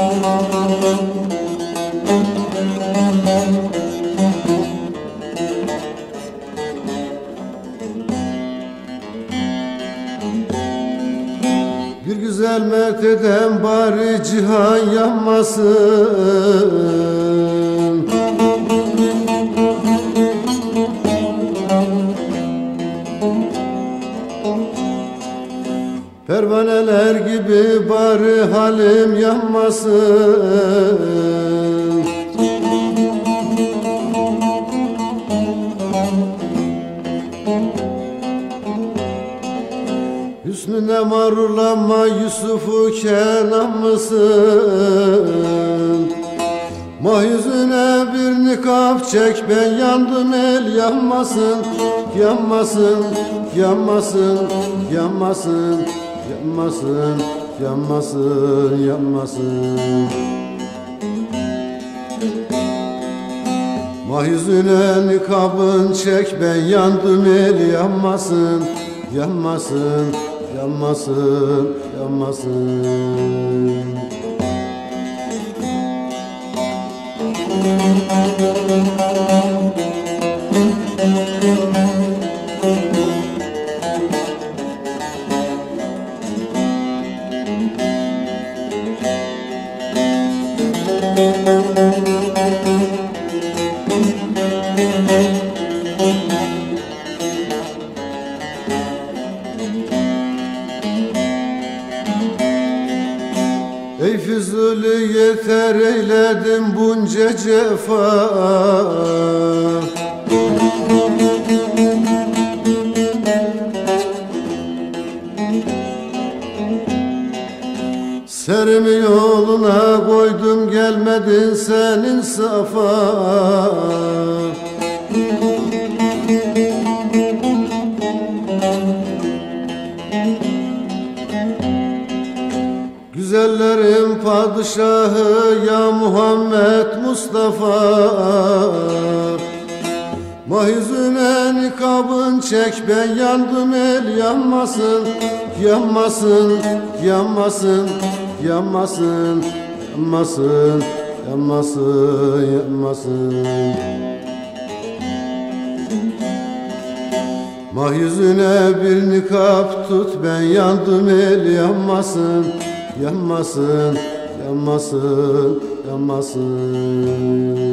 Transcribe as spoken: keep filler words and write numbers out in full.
Bir güzel mevteden bari cihan yanmasın. Pervaneler gibi bari halim yanmasın. Hüsnüne mağrurlanma Yusuf'u Kenan mısın? Mahyüzüne bir nikap çek, ben yandım el yanmasın. Yanmasın, yanmasın, yanmasın, yanmasın, yanmasın, yanmasın. Mahyüzüne nikabın çek, ben yandım el yanmasın. Yanmasın, yanmasın, yanmasın. Ey Füzuli yeter eyledim bunca cefa. Serimi yoluna koydum, gelmedin senin safa. Güzellerin padişahı ya Muhammed Mustafa. Mahyüzüne nikabın çek, ben yandım el yanmasın. Yanmasın, yanmasın, yanmasın, yanmasın, yanmasın, yanmasın. Mahyüzüne bir nikap tut, ben yandım el yanmasın. Yanmasın, yanmasın, yanmasın.